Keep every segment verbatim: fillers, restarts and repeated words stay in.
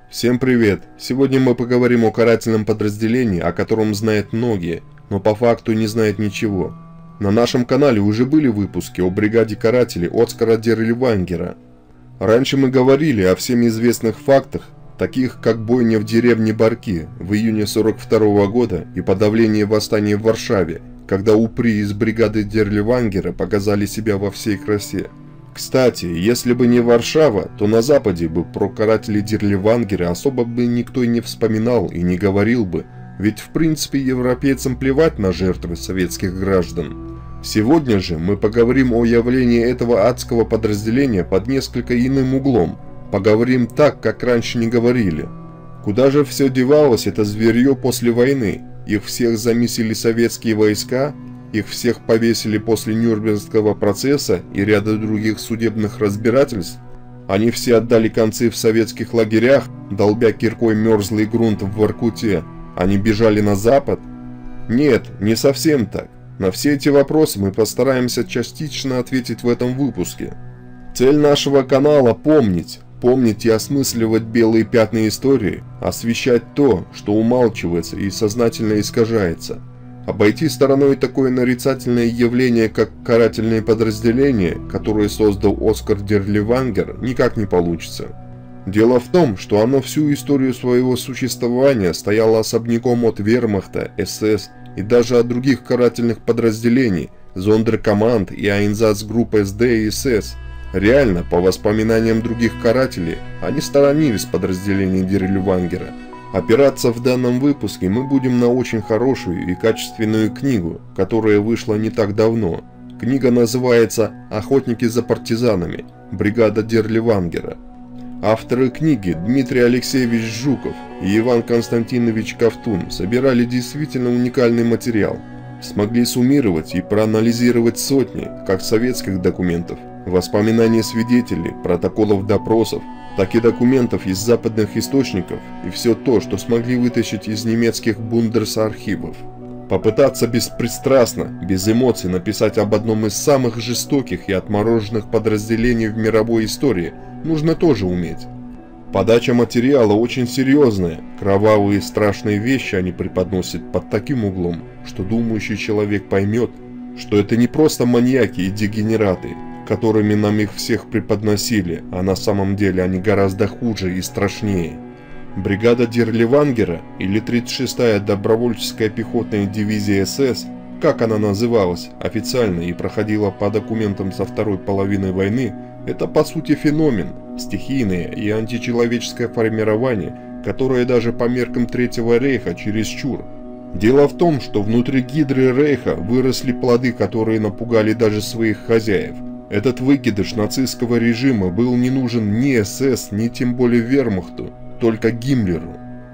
Всем привет! Сегодня мы поговорим о карательном подразделении, о котором знают многие, но по факту не знают ничего. На нашем канале уже были выпуски о бригаде карателей Оскара Дерливангера. Раньше мы говорили о всем известных фактах, таких как бойня в деревне Барки в июне сорок второго года и подавление восстания в Варшаве, когда упыри из бригады Дерливангера показали себя во всей красе. Кстати, если бы не Варшава, то на Западе бы про карателей Дерливангера особо бы никто и не вспоминал и не говорил бы, ведь в принципе европейцам плевать на жертвы советских граждан. Сегодня же мы поговорим о явлении этого адского подразделения под несколько иным углом, поговорим так, как раньше не говорили. Куда же все девалось это зверье после войны? Их всех замесили советские войска? Их всех повесили после Нюрнбергского процесса и ряда других судебных разбирательств? Они все отдали концы в советских лагерях, долбя киркой мерзлый грунт в Воркуте? Они бежали на запад? Нет, не совсем так. На все эти вопросы мы постараемся частично ответить в этом выпуске. Цель нашего канала – помнить. Помнить и осмысливать белые пятна истории, освещать то, что умалчивается и сознательно искажается. Обойти стороной такое нарицательное явление, как карательные подразделения, которое создал Оскар Дерливангер, никак не получится. Дело в том, что оно всю историю своего существования стояло особняком от вермахта, эс эс и даже от других карательных подразделений, зондеркоманд и айнзацгрупп эс дэ и эс эс. Реально, по воспоминаниям других карателей, они сторонились подразделений Дерливангера. Опираться в данном выпуске мы будем на очень хорошую и качественную книгу, которая вышла не так давно. Книга называется «Охотники за партизанами. Бригада Дерливангера». Авторы книги Дмитрий Алексеевич Жуков и Иван Константинович Ковтун собирали действительно уникальный материал. Смогли суммировать и проанализировать сотни как советских документов, воспоминаний свидетелей, протоколов допросов, так и документов из западных источников и все то, что смогли вытащить из немецких бундесархивов. Попытаться беспристрастно, без эмоций написать об одном из самых жестоких и отмороженных подразделений в мировой истории нужно тоже уметь. Подача материала очень серьезная, кровавые и страшные вещи они преподносят под таким углом, что думающий человек поймет, что это не просто маньяки и дегенераты, которыми нам их всех преподносили, а на самом деле они гораздо хуже и страшнее. Бригада Дерливангера, или тридцать шестая добровольческая пехотная дивизия эс эс, как она называлась официально и проходила по документам со второй половины войны, это по сути феномен, стихийное и античеловеческое формирование, которое даже по меркам Третьего рейха чересчур. Дело в том, что внутри гидры рейха выросли плоды, которые напугали даже своих хозяев. Этот выкидыш нацистского режима был не нужен ни эс эс, ни тем более вермахту, только Гиммлеру.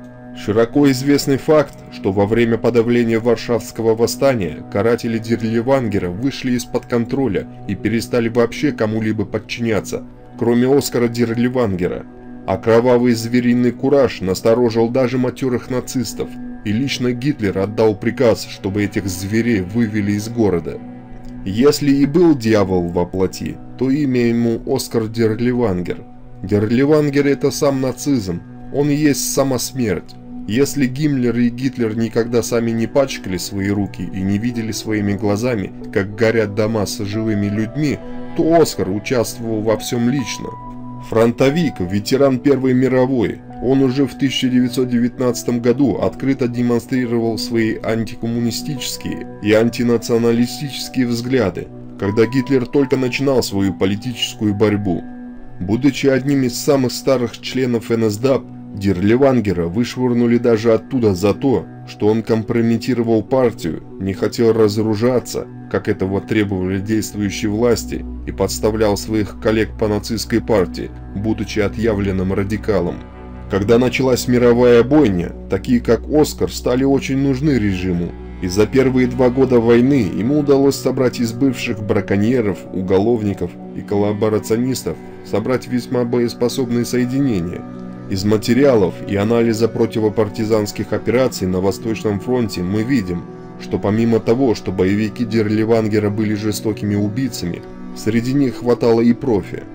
Широко известный факт, что во время подавления Варшавского восстания каратели Дерливангера вышли из-под контроля и перестали вообще кому-либо подчиняться, кроме Оскара Дерливангера. А кровавый звериный кураж насторожил даже матерых нацистов, и лично Гитлер отдал приказ, чтобы этих зверей вывели из города. Если и был дьявол во плоти, то имя ему Оскар Дерливангер. Дерливангер — это сам нацизм, он и есть сама смерть. Если Гиммлер и Гитлер никогда сами не пачкали свои руки и не видели своими глазами, как горят дома с живыми людьми, то Оскар участвовал во всем лично. Фронтовик, ветеран Первой мировой, он уже в тысяча девятьсот девятнадцатом году открыто демонстрировал свои антикоммунистические и антинационалистические взгляды, когда Гитлер только начинал свою политическую борьбу. Будучи одним из самых старых членов эн эс дэ а пэ, Дерливангера вышвырнули даже оттуда за то, что он компрометировал партию, не хотел разоружаться, как этого требовали действующие власти, и подставлял своих коллег по нацистской партии, будучи отъявленным радикалом. Когда началась мировая бойня, такие как Оскар стали очень нужны режиму, и за первые два года войны ему удалось собрать из бывших браконьеров, уголовников и коллаборационистов собрать весьма боеспособные соединения. Из материалов и анализа противопартизанских операций на Восточном фронте мы видим, что помимо того, что боевики Дерливангера были жестокими убийцами, среди них хватало и профи.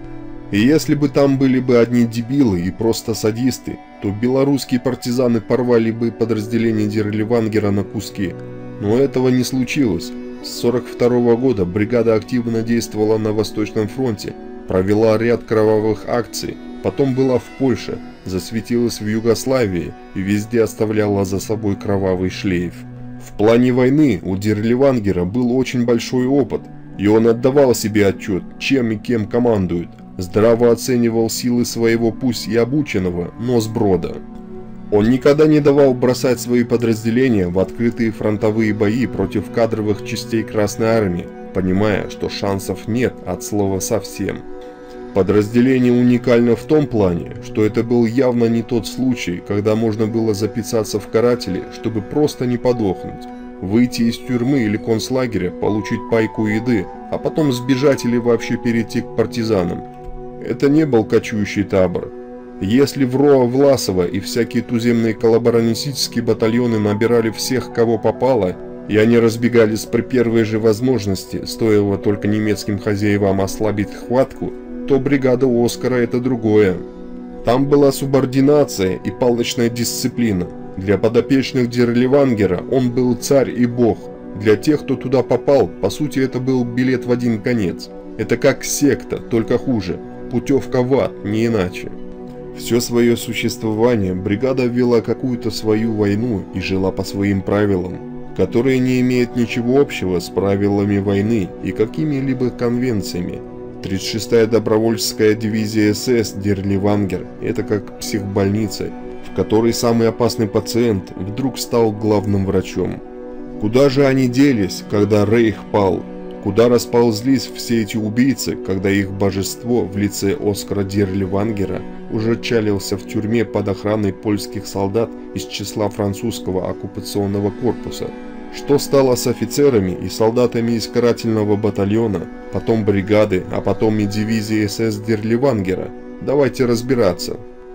И если бы там были бы одни дебилы и просто садисты, то белорусские партизаны порвали бы подразделение Дерливангера на куски. Но этого не случилось. С сорок второго года бригада активно действовала на Восточном фронте, провела ряд кровавых акций, потом была в Польше, засветилась в Югославии и везде оставляла за собой кровавый шлейф. В плане войны у Дерливангера был очень большой опыт, и он отдавал себе отчет, чем и кем командует, здраво оценивал силы своего пусть и обученного, но сброда. Он никогда не давал бросать свои подразделения в открытые фронтовые бои против кадровых частей Красной Армии, понимая, что шансов нет от слова совсем. Подразделение уникально в том плане, что это был явно не тот случай, когда можно было записаться в каратели, чтобы просто не подохнуть, выйти из тюрьмы или концлагеря, получить пайку еды, а потом сбежать или вообще перейти к партизанам. Это не был кочующий табор. Если Вроа Власова и всякие туземные коллаборанистические батальоны набирали всех, кого попало, и они разбегались при первой же возможности, стоило только немецким хозяевам ослабить хватку, то бригада Оскара — это другое. Там была субординация и палочная дисциплина. Для подопечных Дерливангера он был царь и бог. Для тех, кто туда попал, по сути это был билет в один конец. Это как секта, только хуже. Путевка в ад, не иначе. Все свое существование бригада вела какую-то свою войну и жила по своим правилам, которые не имеют ничего общего с правилами войны и какими-либо конвенциями. тридцать шестая добровольческая дивизия СС Дерливангер – это как психбольница, в которой самый опасный пациент вдруг стал главным врачом. Куда же они делись, когда Рейх пал? Куда расползлись все эти убийцы, когда их божество в лице Оскара Дерливангера уже чалился в тюрьме под охраной польских солдат из числа французского оккупационного корпуса? Что стало с офицерами и солдатами из карательного батальона, потом бригады, а потом и дивизии СС Дерливангера? Давайте разбираться.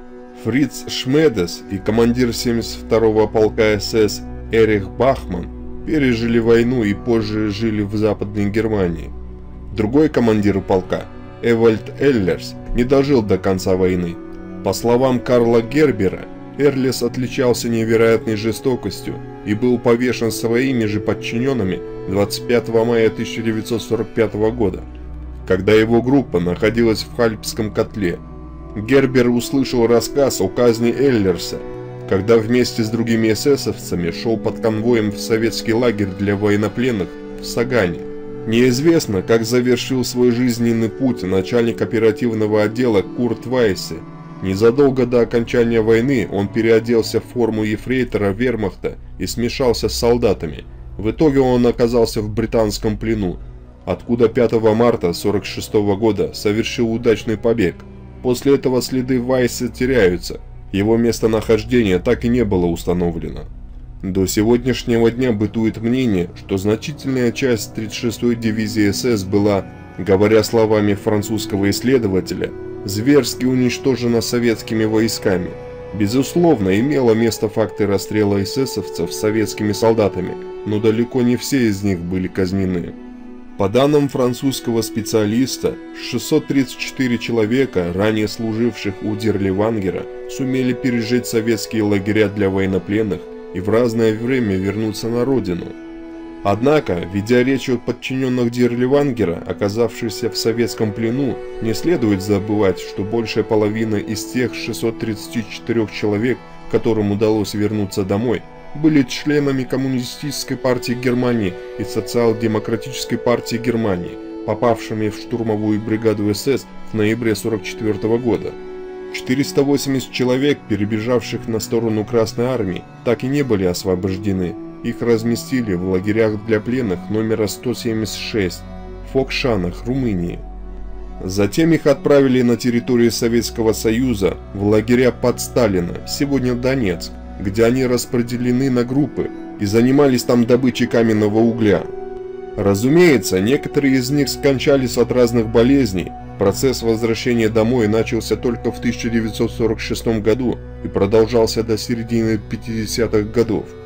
Фриц Шмедес и командир семьдесят второго полка СС Эрих Бахман пережили войну и позже жили в Западной Германии. Другой командир полка, Эвальд Эллерс, не дожил до конца войны. По словам Карла Гербера, Эрлес отличался невероятной жестокостью и был повешен своими же подчиненными двадцать пятого мая тысяча девятьсот сорок пятого года, когда его группа находилась в Хальпском котле. Гербер услышал рассказ о казни Эллерса, когда вместе с другими эсэсовцами шел под конвоем в советский лагерь для военнопленных в Сагане. Неизвестно, как завершил свой жизненный путь начальник оперативного отдела Курт Вайсе. Незадолго до окончания войны он переоделся в форму ефрейтора вермахта и смешался с солдатами. В итоге он оказался в британском плену, откуда пятого марта сорок шестого года совершил удачный побег. После этого следы Вайса теряются. Его местонахождение так и не было установлено. До сегодняшнего дня бытует мнение, что значительная часть тридцать шестой дивизии СС была, говоря словами французского исследователя, зверски уничтожена советскими войсками. Безусловно, имело место факты расстрела эсэсовцев советскими солдатами, но далеко не все из них были казнены. По данным французского специалиста, шестьсот тридцать четыре человека, ранее служивших у Дерливангера, сумели пережить советские лагеря для военнопленных и в разное время вернуться на родину. Однако, ведя речь о подчиненных Дерливангера, оказавшихся в советском плену, не следует забывать, что большая половина из тех шестисот тридцати четырёх человек, которым удалось вернуться домой, были членами Коммунистической партии Германии и Социал-демократической партии Германии, попавшими в штурмовую бригаду СС в ноябре сорок четвёртого года. четыреста восемьдесят человек, перебежавших на сторону Красной Армии, так и не были освобождены. Их разместили в лагерях для пленных номера сто семьдесят шесть в Фокшанах, Румынии. Затем их отправили на территорию Советского Союза в лагеря под Сталина, сегодня Донецк, где они распределены на группы и занимались там добычей каменного угля. Разумеется, некоторые из них скончались от разных болезней. Процесс возвращения домой начался только в тысяча девятьсот сорок шестом году и продолжался до середины пятидесятых годов.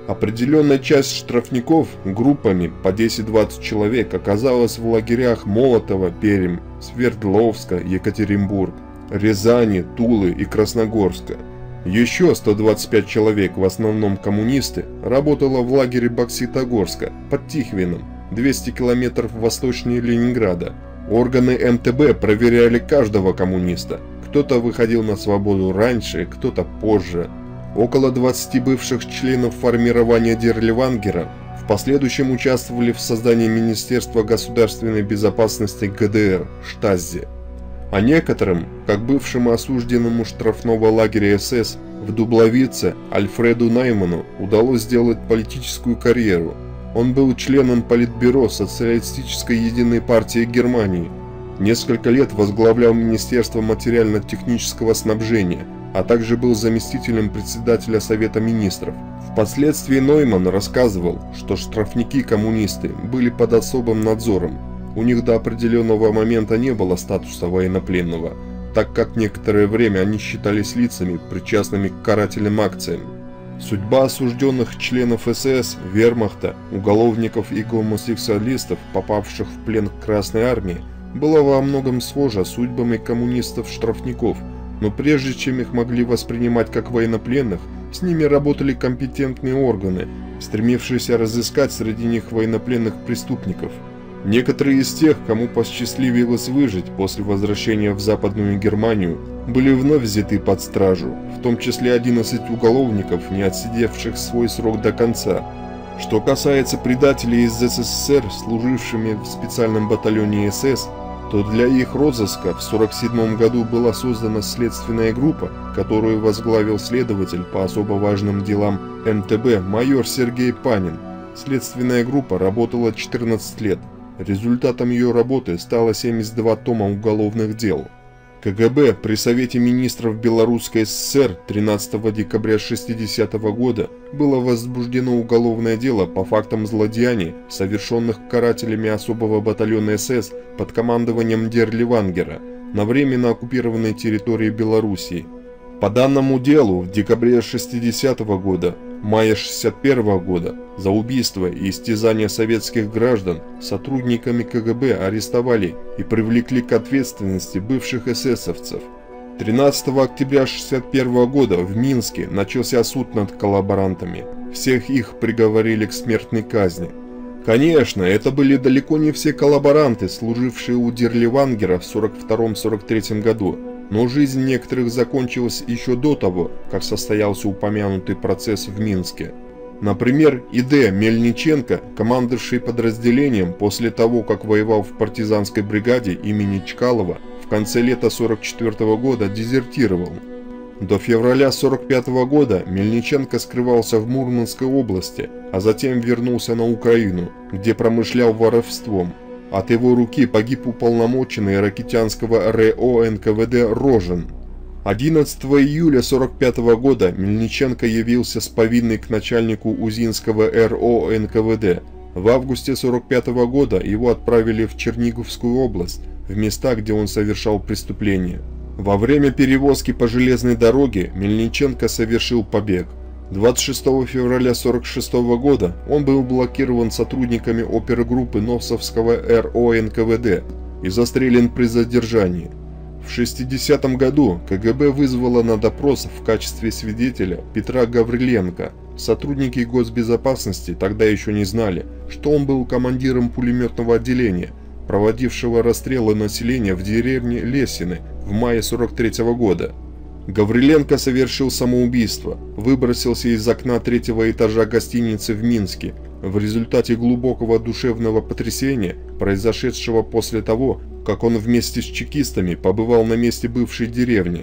Определенная часть штрафников группами по десять-двадцать человек оказалась в лагерях Молотова, Пермь, Свердловска, Екатеринбург, Рязани, Тулы и Красногорска. Еще сто двадцать пять человек, в основном коммунисты, работало в лагере Бокситогорска под Тихвином, двести километров восточнее Ленинграда. Органы эм тэ бэ проверяли каждого коммуниста. Кто-то выходил на свободу раньше, кто-то позже. Около двадцати бывших членов формирования Дерливангера в последующем участвовали в создании Министерства государственной безопасности гэ дэ эр, Штази. А некоторым, как бывшему осужденному штрафного лагеря эс эс в Дубловице Альфреду Найману, удалось сделать политическую карьеру. Он был членом Политбюро Социалистической Единой партии Германии. Несколько лет возглавлял Министерство материально-технического снабжения, а также был заместителем председателя Совета министров. Впоследствии Нойман рассказывал, что штрафники-коммунисты были под особым надзором. У них до определенного момента не было статуса военнопленного, так как некоторое время они считались лицами, причастными к карательным акциям. Судьба осужденных членов эс эс, вермахта, уголовников и гомосексуалистов, попавших в плен к Красной армии, была во многом схожа с судьбами коммунистов-штрафников, но прежде чем их могли воспринимать как военнопленных, с ними работали компетентные органы, стремившиеся разыскать среди них военнопленных преступников. Некоторые из тех, кому посчастливилось выжить после возвращения в Западную Германию, были вновь взяты под стражу, в том числе одиннадцать уголовников, не отсидевших свой срок до конца. Что касается предателей из эс эс эс эр, служившими в специальном батальоне эс эс, то для их розыска в сорок седьмом году была создана следственная группа, которую возглавил следователь по особо важным делам эм тэ бэ майор Сергей Панин. Следственная группа работала четырнадцать лет. Результатом ее работы стало семьдесят два тома уголовных дел. ка гэ бэ при Совете министров Белорусской эс эс эр тринадцатого декабря шестидесятого года было возбуждено уголовное дело по фактам злодеяний, совершенных карателями особого батальона эс эс под командованием Дерливангера на временно оккупированной территории Белоруссии. По данному делу в декабре шестидесятого года, мае шестьдесят первого года за убийство и истязание советских граждан сотрудниками ка гэ бэ арестовали и привлекли к ответственности бывших эсэсовцев. тринадцатого октября шестьдесят первого года в Минске начался суд над коллаборантами. Всех их приговорили к смертной казни. Конечно, это были далеко не все коллаборанты, служившие у Дерливангера в сорок втором — сорок третьем году. Но жизнь некоторых закончилась еще до того, как состоялся упомянутый процесс в Минске. Например, И Д Мельниченко, командовавший подразделением после того, как воевал в партизанской бригаде имени Чкалова, в конце лета сорок четвёртого года дезертировал. До февраля сорок пятого года Мельниченко скрывался в Мурманской области, а затем вернулся на Украину, где промышлял воровством. От его руки погиб уполномоченный ракитянского эр э о эн ка вэ дэ Рожен. одиннадцатого июля сорок пятого года Мельниченко явился с повинной к начальнику Узинского эр о эн ка вэ дэ. В августе сорок пятого года его отправили в Черниговскую область, в места, где он совершал преступления. Во время перевозки по железной дороге Мельниченко совершил побег. двадцать шестого февраля сорок шестого года он был блокирован сотрудниками опергруппы Новсовского эр о эн ка вэ дэ и застрелен при задержании. В шестидесятом году ка гэ бэ вызвала на допрос в качестве свидетеля Петра Гавриленко. Сотрудники госбезопасности тогда еще не знали, что он был командиром пулеметного отделения, проводившего расстрелы населения в деревне Лесины в мае сорок третьего года. Гавриленко совершил самоубийство, выбросился из окна третьего этажа гостиницы в Минске в результате глубокого душевного потрясения, произошедшего после того, как он вместе с чекистами побывал на месте бывшей деревни.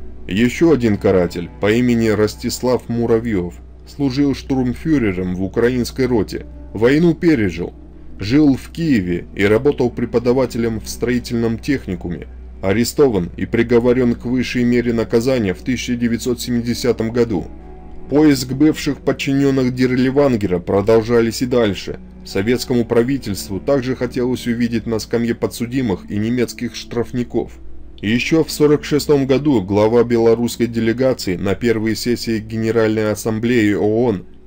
Еще один каратель по имени Ростислав Муравьев служил штурмфюрером в украинской роте, войну пережил, жил в Киеве и работал преподавателем в строительном техникуме. Арестован и приговорен к высшей мере наказания в тысяча девятьсот семидесятом году. Поиск бывших подчиненных Дерливангера продолжались и дальше. Советскому правительству также хотелось увидеть на скамье подсудимых и немецких штрафников. Еще в сорок шестом году глава белорусской делегации на первой сессии Генеральной Ассамблеи о о эн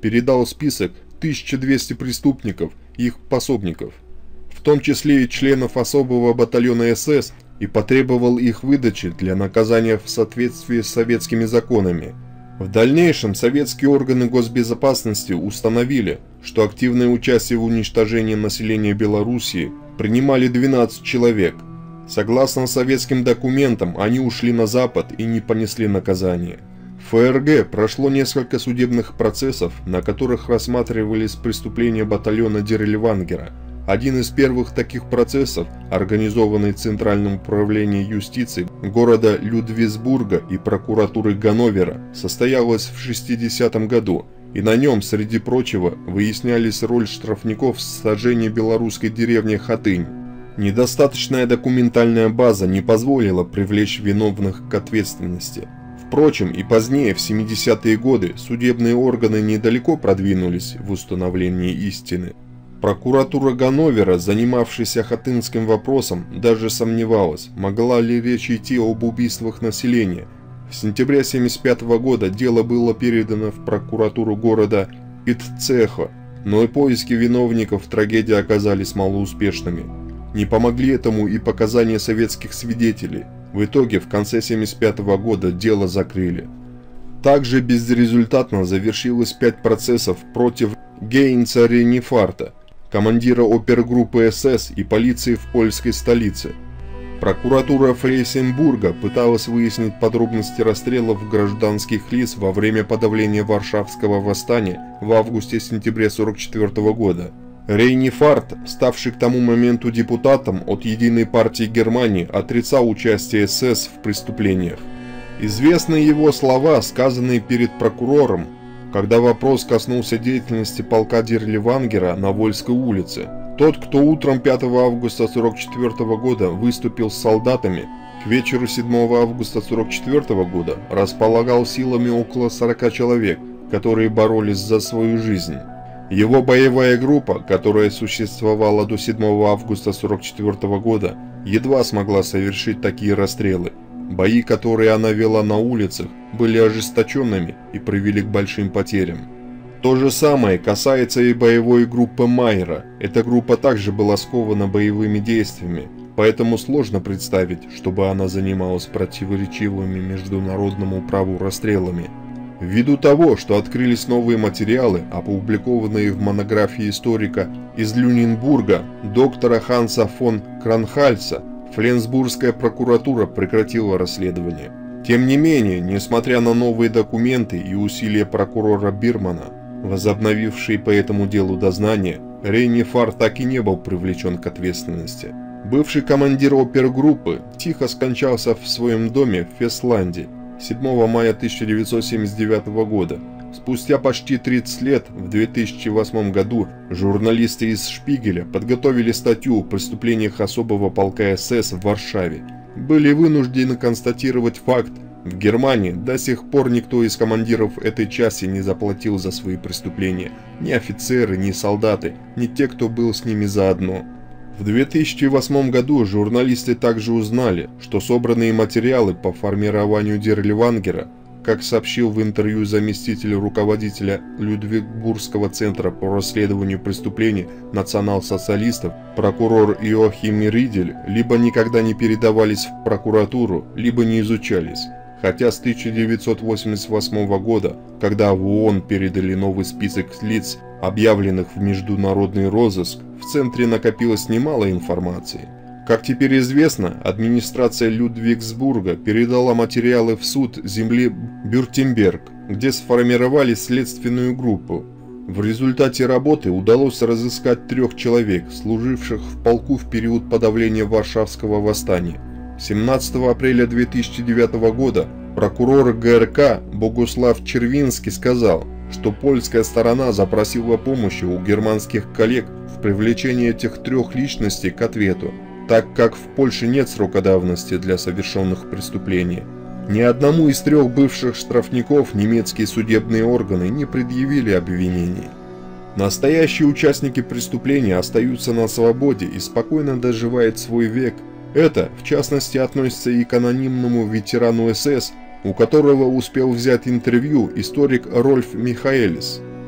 передал список тысячи двухсот преступников и их пособников, в том числе и членов особого батальона эс эс, и потребовал их выдачи для наказания в соответствии с советскими законами. В дальнейшем советские органы госбезопасности установили, что активное участие в уничтожении населения Белоруссии принимали двенадцать человек. Согласно советским документам, они ушли на Запад и не понесли наказания. В эф эр гэ прошло несколько судебных процессов, на которых рассматривались преступления батальона Дерильвангера. Один из первых таких процессов, организованный Центральным управлением юстиции города Людвигсбурга и прокуратуры Ганновера, состоялся в шестидесятом году, и на нем, среди прочего, выяснялись роль штрафников в сожжении белорусской деревни Хатынь. Недостаточная документальная база не позволила привлечь виновных к ответственности. Впрочем, и позднее, в семидесятые годы, судебные органы недалеко продвинулись в установлении истины. Прокуратура Ганновера, занимавшаяся хатынским вопросом, даже сомневалась, могла ли речь идти об убийствах населения. В сентябре тысяча девятьсот семьдесят пятого года дело было передано в прокуратуру города Питцехо, но и поиски виновников трагедии оказались малоуспешными. Не помогли этому и показания советских свидетелей. В итоге в конце тысяча девятьсот семьдесят пятого года дело закрыли. Также безрезультатно завершилось пять процессов против Гейнца Рейнефарта, командира опергруппы эс эс и полиции в польской столице. Прокуратура Фрейсенбурга пыталась выяснить подробности расстрелов гражданских лиц во время подавления Варшавского восстания в августе-сентябре тысяча девятьсот сорок четвёртого года. Рейнефарт, ставший к тому моменту депутатом от Единой партии Германии, отрицал участие эс эс в преступлениях. Известны его слова, сказанные перед прокурором, когда вопрос коснулся деятельности полка Дерильвангера на Вольской улице. Тот, кто утром пятого августа тысяча девятьсот сорок четвёртого года выступил с солдатами, к вечеру седьмого августа тысяча девятьсот сорок четвёртого года располагал силами около сорока человек, которые боролись за свою жизнь. Его боевая группа, которая существовала до седьмого августа тысяча девятьсот сорок четвёртого года, едва смогла совершить такие расстрелы. Бои, которые она вела на улицах, были ожесточенными и привели к большим потерям. То же самое касается и боевой группы Майера. Эта группа также была скована боевыми действиями, поэтому сложно представить, чтобы она занималась противоречивыми международному праву расстрелами. Ввиду того, что открылись новые материалы, опубликованные в монографии историка из Люненбурга доктора Ханса фон Кранхальса, Фленсбургская прокуратура прекратила расследование. Тем не менее, несмотря на новые документы и усилия прокурора Бирмана, возобновившие по этому делу дознание, Рейнефарт так и не был привлечен к ответственности. Бывший командир опергруппы тихо скончался в своем доме в Фесланде седьмого мая тысяча девятьсот семьдесят девятого года. Спустя почти тридцать лет, в две тысячи восьмом году, журналисты из Шпигеля подготовили статью о преступлениях особого полка эс эс в Варшаве. Были вынуждены констатировать факт: в Германии до сих пор никто из командиров этой части не заплатил за свои преступления. Ни офицеры, ни солдаты, ни те, кто был с ними заодно. В две тысячи восьмом году журналисты также узнали, что собранные материалы по формированию Дерильвангера, как сообщил в интервью заместитель руководителя Людвигсбургского центра по расследованию преступлений национал-социалистов, прокурор Иоахим Ридель, либо никогда не передавались в прокуратуру, либо не изучались. Хотя с тысяча девятьсот восемьдесят восьмого года, когда в ООН передали новый список лиц, объявленных в международный розыск, в центре накопилось немало информации. Как теперь известно, администрация Людвигсбурга передала материалы в суд земли Бюртемберг, где сформировали следственную группу. В результате работы удалось разыскать трех человек, служивших в полку в период подавления Варшавского восстания. семнадцатого апреля две тысячи девятого года прокурор гэ эр ка Богуслав Червинский сказал, что польская сторона запросила помощи у германских коллег в привлечении этих трех личностей к ответу, так как в Польше нет срока давности для совершенных преступлений. Ни одному из трех бывших штрафников немецкие судебные органы не предъявили обвинений. Настоящие участники преступления остаются на свободе и спокойно доживают свой век. Это, в частности, относится и к анонимному ветерану эс эс, у которого успел взять интервью историк Рольф Михаэлис.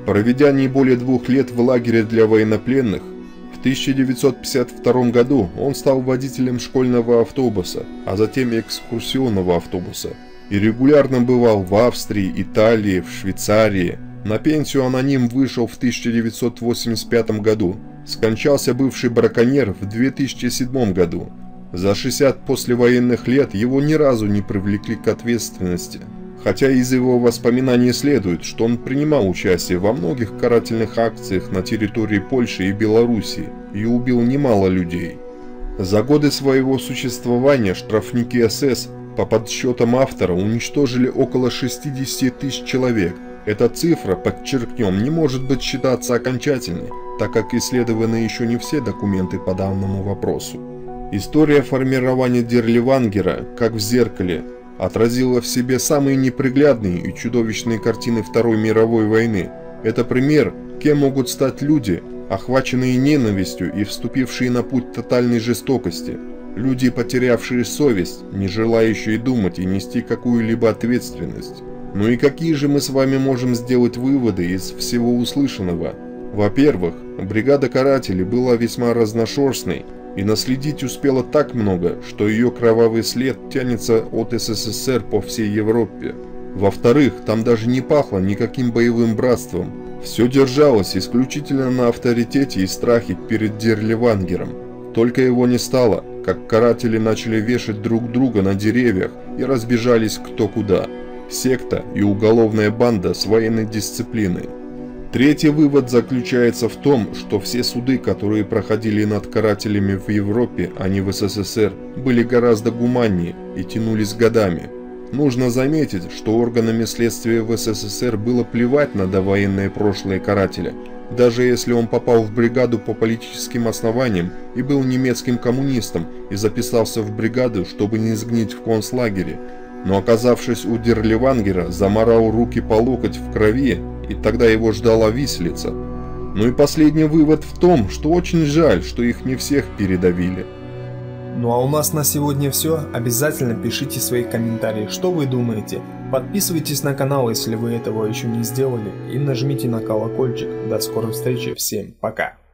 Проведя не более двух лет в лагере для военнопленных, в тысяча девятьсот пятьдесят втором году он стал водителем школьного автобуса, а затем экскурсионного автобуса, и регулярно бывал в Австрии, Италии, в Швейцарии. На пенсию аноним вышел в тысяча девятьсот восемьдесят пятом году. Скончался бывший браконьер в две тысячи седьмом году. За шестьдесят послевоенных лет его ни разу не привлекли к ответственности. Хотя из его воспоминаний следует, что он принимал участие во многих карательных акциях на территории Польши и Белоруссии и убил немало людей. За годы своего существования штрафники эс эс, по подсчетам автора, уничтожили около шестидесяти тысяч человек. Эта цифра, подчеркнем, не может быть считаться окончательной, так как исследованы еще не все документы по данному вопросу. История формирования Дерливангера, как в зеркале, отразила в себе самые неприглядные и чудовищные картины Второй мировой войны. Это пример, кем могут стать люди, охваченные ненавистью и вступившие на путь тотальной жестокости. Люди, потерявшие совесть, не желающие думать и нести какую-либо ответственность. Ну и какие же мы с вами можем сделать выводы из всего услышанного? Во-первых, бригада карателей была весьма разношерстной, и наследить успела так много, что ее кровавый след тянется от эс эс эс эр по всей Европе. Во-вторых, там даже не пахло никаким боевым братством. Все держалось исключительно на авторитете и страхе перед Дерливангером. Только его не стало, как каратели начали вешать друг друга на деревьях и разбежались кто куда. Секта и уголовная банда с военной дисциплиной. Третий вывод заключается в том, что все суды, которые проходили над карателями в Европе, а не в эс эс эс эр, были гораздо гуманнее и тянулись годами. Нужно заметить, что органами следствия в эс эс эс эр было плевать на довоенное прошлое карателя, даже если он попал в бригаду по политическим основаниям и был немецким коммунистом и записался в бригаду, чтобы не сгнить в концлагере. Но оказавшись у Дерливангера, заморал руки по локоть в крови, и тогда его ждала виселица. Ну и последний вывод в том, что очень жаль, что их не всех передавили. Ну а у нас на сегодня все. Обязательно пишите свои комментарии, что вы думаете. Подписывайтесь на канал, если вы этого еще не сделали, и нажмите на колокольчик. До скорой встречи, всем пока.